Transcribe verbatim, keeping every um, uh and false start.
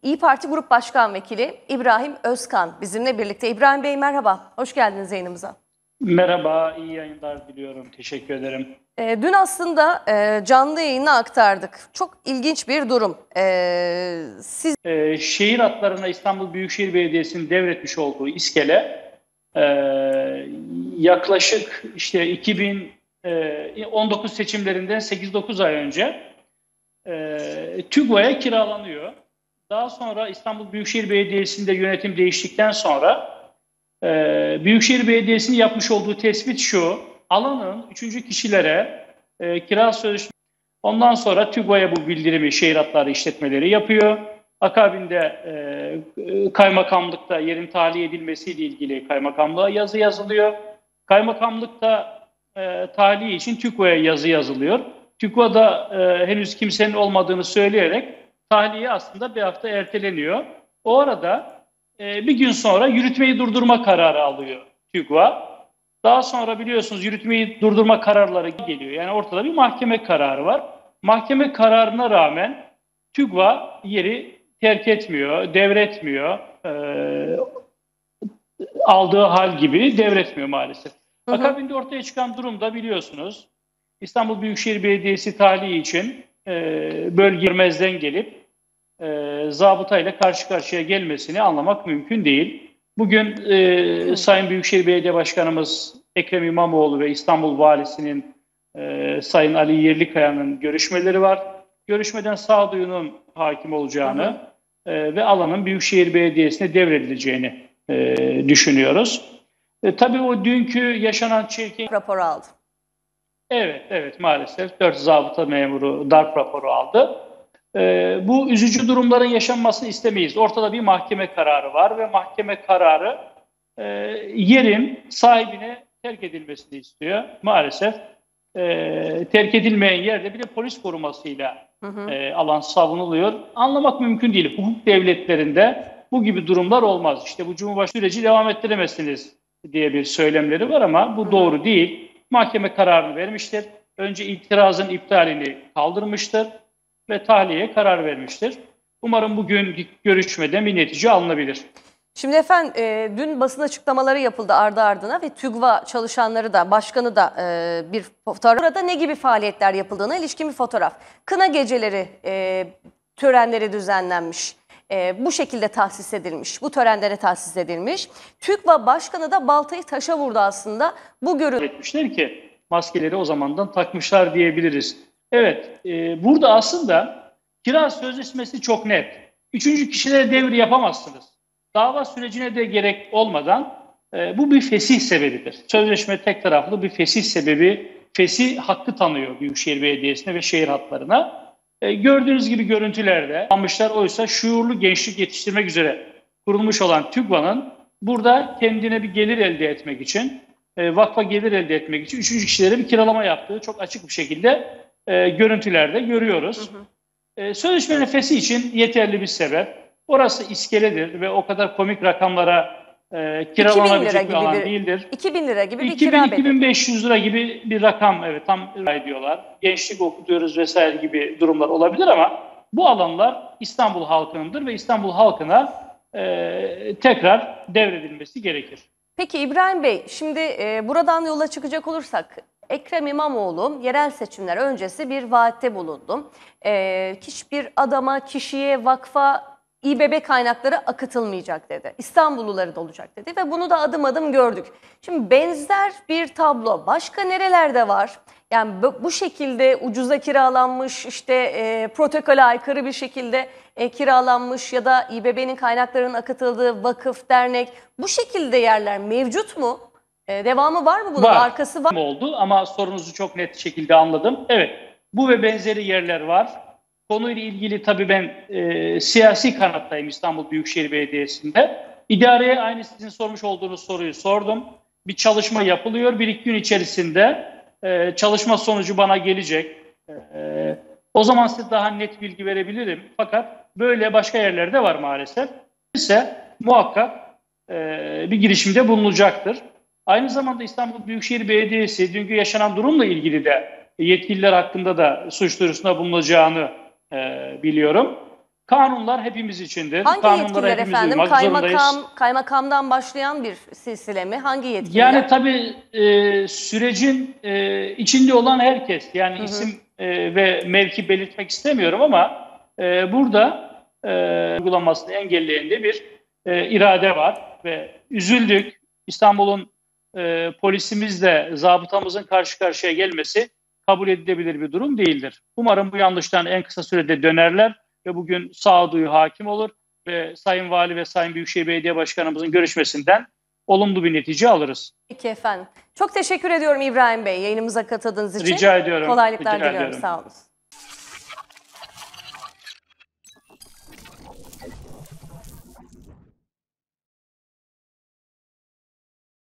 İYİ Parti Grup Başkan Vekili İbrahim Özkan bizimle birlikte. İbrahim Bey merhaba, hoş geldiniz yayınımıza. Merhaba, iyi yayınlar diliyorum. Teşekkür ederim. E, dün aslında e, canlı yayına aktardık. Çok ilginç bir durum. E, siz Ee, şehir hatlarına İstanbul Büyükşehir Belediyesi'nin devretmiş olduğu iskele e, yaklaşık işte iki bin on dokuz seçimlerinden sekiz dokuz ay önce e, TÜGVA'ya kiralanıyor. Daha sonra İstanbul Büyükşehir Belediyesi'nde yönetim değiştikten sonra e, Büyükşehir Belediyesi'nin yapmış olduğu tespit şu: alanın üçüncü kişilere e, kira sözleşmesi. Ondan sonra TÜGVA'ya bu bildirimi şehir hatları işletmeleri yapıyor. Akabinde e, kaymakamlıkta yerin tahliye edilmesiyle ilgili kaymakamlığa yazı yazılıyor. Kaymakamlıkta e, tahliye için TÜGVA'ya yazı yazılıyor. TÜGVA'da e, henüz kimsenin olmadığını söyleyerek tahliye aslında bir hafta erteleniyor. O arada e, bir gün sonra yürütmeyi durdurma kararı alıyor TÜGVA. Daha sonra biliyorsunuz yürütmeyi durdurma kararları geliyor. Yani ortada bir mahkeme kararı var. Mahkeme kararına rağmen TÜGVA yeri terk etmiyor, devretmiyor. E, aldığı hal gibi devretmiyor maalesef. Hı hı. Akabinde ortaya çıkan durumda biliyorsunuz İstanbul Büyükşehir Belediyesi tahliye için e, bölge görmezden gelip e, zabıtayla karşı karşıya gelmesini anlamak mümkün değil. Bugün e, Sayın Büyükşehir Belediye Başkanımız Ekrem İmamoğlu ve İstanbul Valisi'nin e, Sayın Ali Yerlikaya'nın görüşmeleri var. Görüşmeden sağduyunun hakim olacağını e, ve alanın Büyükşehir Belediyesi'ne devredileceğini e, düşünüyoruz. E, tabii o dünkü yaşanan çirkin raporu aldı. Evet, evet maalesef dört zabıta memuru darp raporu aldı. Ee, bu üzücü durumların yaşanmasını istemeyiz. Ortada bir mahkeme kararı var ve mahkeme kararı e, yerin sahibine terk edilmesini istiyor. Maalesef e, terk edilmeyen yerde bir de polis korumasıyla hı hı. E, alan savunuluyor. Anlamak mümkün değil. Hukuk devletlerinde bu gibi durumlar olmaz. İşte bu Cumhurbaşkanı süreci devam ettiremezsiniz diye bir söylemleri var ama bu hı hı. doğru değil. Mahkeme kararını vermiştir. Önce itirazın iptalini kaldırmıştır ve tahliyeye karar vermiştir. Umarım bugün görüşmede bir netice alınabilir. Şimdi efendim e, dün basın açıklamaları yapıldı ardı ardına ve TÜGVA çalışanları da başkanı da e, bir fotoğraf. Burada ne gibi faaliyetler yapıldığına ilişkin bir fotoğraf. Kına geceleri e, törenleri düzenlenmiş. E, bu şekilde tahsis edilmiş. Bu törenlere tahsis edilmiş. TÜGVA başkanı da baltayı taşa vurdu aslında. Bu görüntü etmişler ki maskeleri o zamandan takmışlar diyebiliriz. Evet, e, burada aslında kira sözleşmesi çok net. Üçüncü kişilere devri yapamazsınız. Dava sürecine de gerek olmadan e, bu bir fesih sebebidir. Sözleşme tek taraflı bir fesih sebebi, fesih hakkı tanıyor Büyükşehir Belediyesi'ne ve şehir hatlarına. E, gördüğünüz gibi görüntülerde almışlar. Oysa şuurlu gençlik yetiştirmek üzere kurulmuş olan TÜGVA'nın burada kendine bir gelir elde etmek için, e, vakfa gelir elde etmek için üçüncü kişilere bir kiralama yaptığı çok açık bir şekilde e, görüntülerde görüyoruz. Hı hı. E, sözleşmenin fesih için yeterli bir sebep. Orası iskeledir ve o kadar komik rakamlara e, kiralanabilecek bir alan bir, değildir. iki bin lira gibi bir iki bin, kira bedeli. iki bin beş yüz lira gibi bir rakam evet tam ediyorlar. Gençlik okutuyoruz vesaire gibi durumlar olabilir ama bu alanlar İstanbul halkınındır ve İstanbul halkına e, tekrar devredilmesi gerekir. Peki İbrahim Bey, şimdi e, buradan yola çıkacak olursak Ekrem İmamoğlu yerel seçimler öncesi bir vaatte bulundu. E, hiçbir adama, kişiye, vakfa İBB kaynakları akıtılmayacak dedi. İstanbulluları da olacak dedi ve bunu da adım adım gördük. Şimdi benzer bir tablo başka nerelerde var? Yani bu şekilde ucuza kiralanmış, işte e, protokole aykırı bir şekilde e, kiralanmış ya da İBB'nin kaynaklarının akıtıldığı vakıf, dernek, bu şekilde yerler mevcut mu? E, devamı var mı bunun? Var. Arkası var mı? Oldu ama sorunuzu çok net şekilde anladım. Evet, bu ve benzeri yerler var. Konuyla ilgili tabii ben e, siyasi kanattayım İstanbul Büyükşehir Belediyesi'nde. İdareye aynı sizin sormuş olduğunuz soruyu sordum. Bir çalışma yapılıyor. Bir iki gün içerisinde e, çalışma sonucu bana gelecek. E, o zaman size daha net bilgi verebilirim. Fakat böyle başka yerlerde var maalesef. İse muhakkak e, bir girişimde bulunacaktır. Aynı zamanda İstanbul Büyükşehir Belediyesi dünkü yaşanan durumla ilgili de yetkililer hakkında da suç duyurusunda bulunacağını e, biliyorum. Kanunlar hepimiz içindir. Hangi Kanunlara yetkililer hepimiz efendim? uymak zorundayız. Kaymakam, kaymakamdan başlayan bir silsile mi? Hangi yetkililer? Yani tabii e, sürecin e, içinde olan herkes, yani Hı hı. isim e, ve mevki belirtmek istemiyorum ama e, burada e, uygulamasını engelleyen de bir e, irade var ve üzüldük. İstanbul'un e, polisimizle zabıtamızın karşı karşıya gelmesi kabul edilebilir bir durum değildir. Umarım bu yanlıştan en kısa sürede dönerler ve bugün sağduyu hakim olur ve Sayın Vali ve Sayın Büyükşehir Belediye Başkanımızın görüşmesinden olumlu bir netice alırız. Peki efendim. Çok teşekkür ediyorum İbrahim Bey yayınımıza katıldığınız için. Rica ediyorum. Kolaylıklar Rica diliyorum. ediyorum. Sağ olun.